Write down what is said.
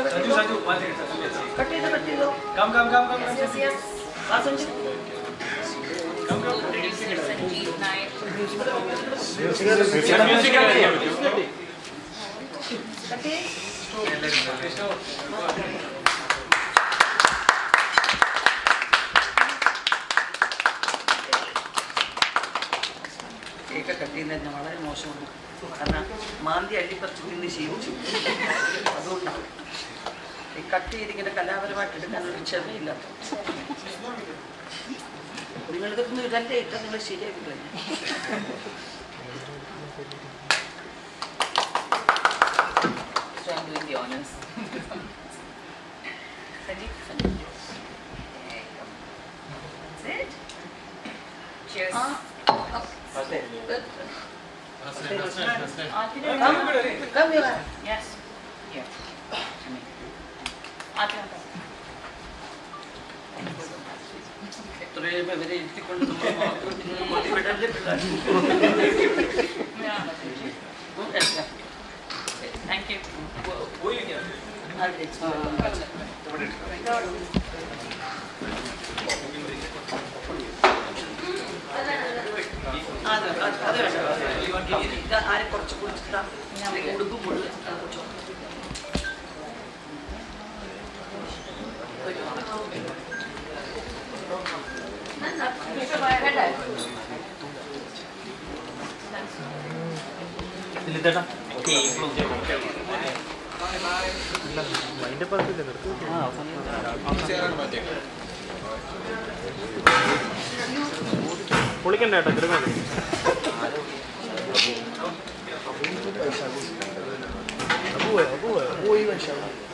Cake cut ചെയ്യുന്നതിന് വളരെ മോശമാണ്. കാരണം മാന്തി അള്ളിപ്പറിച്ച് തിന്ന് ശീലിച്ചു. അതുകൊണ്ടാണ് ഈ കട്ട് ചെയ്തിങ്ങനെ കലാപരമായിട്ട് എടുക്കാനൊരു ക്ഷമയില്ലാത്ത. നിങ്ങളിതൊന്നും ഇതല്ലേ ഇട്ട നിങ്ങൾ ശരിയാക്കില്ല. Come here. Yes. Here. എത്രയും ഇവരെ ഇരുത്തിക്കൊണ്ട് താങ്ക് യു. ആരെ കുറച്ച് കുടിച്ചിട്ടാ ഉടുപ്പും മുഴുവൻ പൊളിക്കണ്ട കേട്ടോ ചെറുപ്പം പോയി